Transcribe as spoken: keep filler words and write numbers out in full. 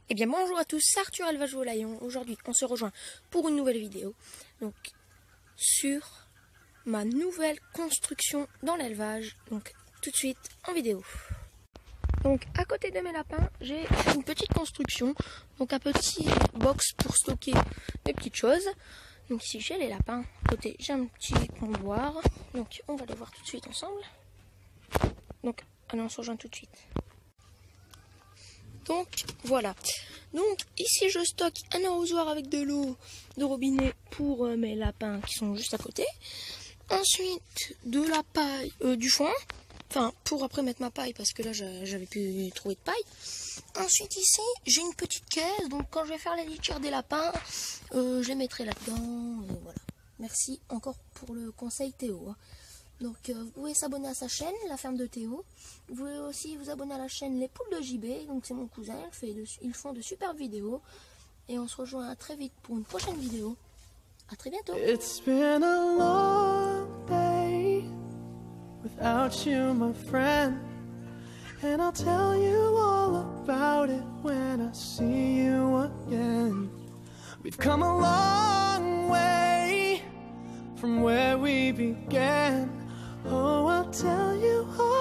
Eh bien bonjour à tous, c'est Arthur Élevage Volaillon. Aujourd'hui on se rejoint pour une nouvelle vidéo. Donc sur ma nouvelle construction dans l'élevage. Donc tout de suite en vidéo. Donc à côté de mes lapins, j'ai une petite construction. Donc un petit box pour stocker des petites choses. Donc ici j'ai les lapins. À côté j'ai un petit comptoir. Donc on va les voir tout de suite ensemble. Donc allez, on se rejoint tout de suite. Donc voilà, donc ici je stocke un arrosoir avec de l'eau de robinet pour euh, mes lapins qui sont juste à côté. Ensuite de la paille, euh, du foin, enfin pour après mettre ma paille parce que là j'avais pu trouver de paille. Ensuite ici j'ai une petite caisse, donc quand je vais faire la litière des lapins, euh, je les mettrai là-dedans. Voilà. Merci encore pour le conseil Théo. Hein. Donc euh, vous pouvez s'abonner à sa chaîne, la ferme de Théo. Vous pouvez aussi vous abonner à la chaîne Les Poules de J B. Donc c'est mon cousin, il fait de, ils font de superbes vidéos. Et on se rejoint très vite pour une prochaine vidéo. À très bientôt. It's been a long day without you, my friend. And I'll tell you all about it when I see you again. We've come a long way from where we began. Oh, I'll tell you all